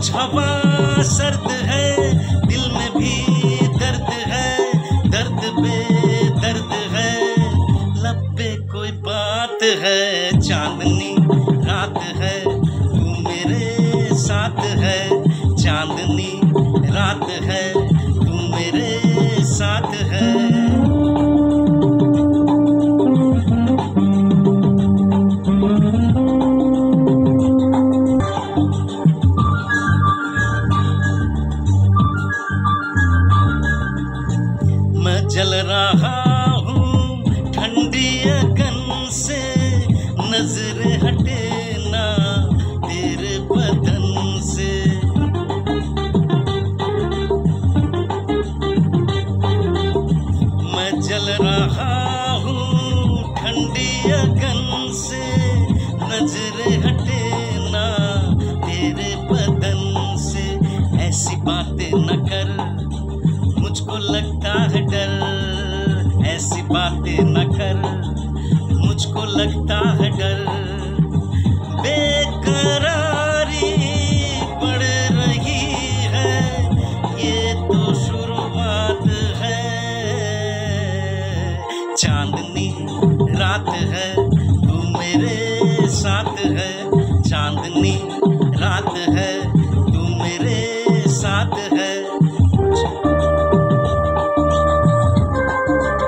कुछ हवा सर्द है, दिल में भी दर्द है, दर्द पे दर्द है, लब पे कोई बात है। चांदनी रात है, तू मेरे साथ है, चांदनी रात है, तू मेरे साथ है। मैं जल रहा हूँ ठंडी अगन से, नजरें हटे ना तेरे बदन से। मैं जल रहा हूँ ठंडी अगन से, नजरें हटे ना तेरे बदन से। ऐसी बातें न कर, मुझको लगता है डर, ऐसी बातें न कर, मुझको लगता है डर। बेकरारी बढ़ रही है, ये तो शुरुआत है। चांदनी रात है,